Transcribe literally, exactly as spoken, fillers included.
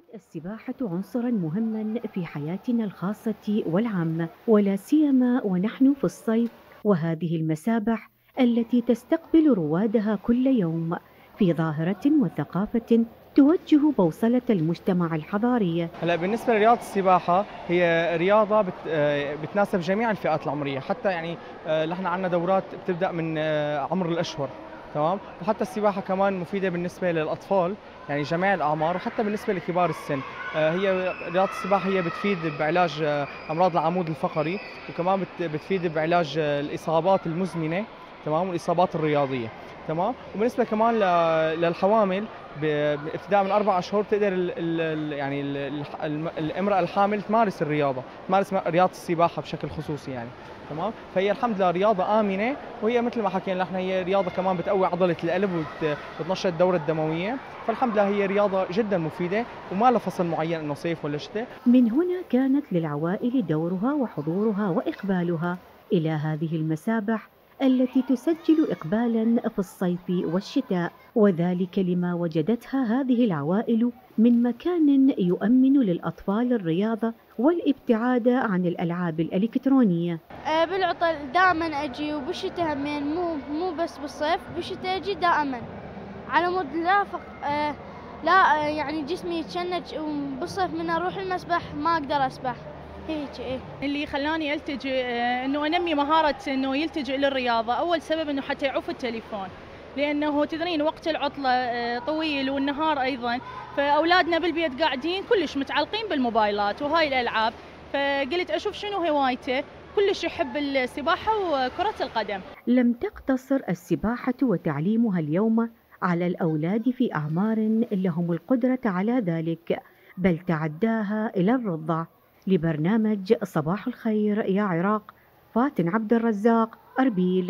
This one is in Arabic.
السباحة عنصرا مهما في حياتنا الخاصة والعامة، ولا سيما ونحن في الصيف، وهذه المسابح التي تستقبل روادها كل يوم في ظاهرة وثقافة توجه بوصلة المجتمع الحضارية. هلا بالنسبه لرياضه السباحه هي رياضه بت... آه، بتناسب جميع الفئات العمريه، حتى يعني آه، نحن عندنا دورات بتبدا من آه، عمر الاشهر. تمام. وحتى السباحه كمان مفيده بالنسبه للاطفال، يعني جميع الاعمار، وحتى بالنسبه لكبار السن. آه، هي رياضه السباحه هي بتفيد بعلاج آه، امراض العمود الفقري، وكمان بت... بتفيد بعلاج آه، الاصابات المزمنه. تمام. والاصابات الرياضيه. تمام. وبالنسبه كمان ل- للحوامل، ب- ابتداء من اربع اشهر تقدر ال ال يعني ال ال الامراه الحامل تمارس الرياضه، تمارس رياضه السباحه بشكل خصوصي يعني. تمام. فهي الحمد لله رياضه امنه، وهي مثل ما حكينا نحن هي رياضه كمان بتقوي عضله القلب وبتنشط الدوره الدمويه. فالحمد لله هي رياضه جدا مفيده، وما لها فصل معين انه صيف ولا شتاء. من هنا كانت للعوائل دورها وحضورها وإقبالها إلى هذه المسابح التي تسجل إقبالا في الصيف والشتاء، وذلك لما وجدتها هذه العوائل من مكان يؤمن للأطفال الرياضة والابتعاد عن الألعاب الإلكترونية. آه، بالعطل دائما اجي، وبالشتاء همين، مو مو بس بالصيف، بالشتاء اجي دائما على مود لا فق... آه لا آه يعني جسمي يتشنج، وبالصيف من اروح المسبح ما اقدر اسبح هيك ايه. اللي خلاني التجئ آه، انه انمي مهاره انه يلتجئ للرياضه، اول سبب انه حتى يعوف التليفون، لانه تدرين وقت العطله آه، طويل والنهار ايضا، فاولادنا بالبيت قاعدين كلش متعلقين بالموبايلات وهاي الالعاب، فقلت اشوف شنو هوايته. كلش يحب السباحه وكره القدم. لم تقتصر السباحة وتعليمها اليوم على الأولاد في أعمار لهم القدرة على ذلك، بل تعداها إلى الرضع. لبرنامج صباح الخير يا عراق، فاتن عبد الرزاق، أربيل.